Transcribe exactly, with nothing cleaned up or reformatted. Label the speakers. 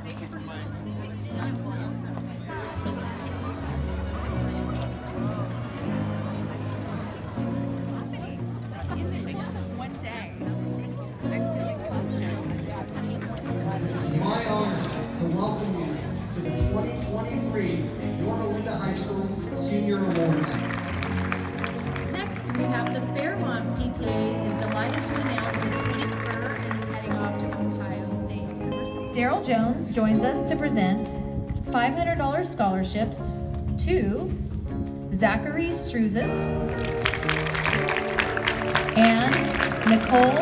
Speaker 1: My honor to welcome you to the twenty twenty-three Yorba Linda High School Senior Awards.
Speaker 2: Next, we have the Fairmont P T A is delighted to announce that Tony Burr is heading off to Ohio State University. Daryl Jones joins us to present five hundred dollar scholarships to Zachary Struzis and Nicole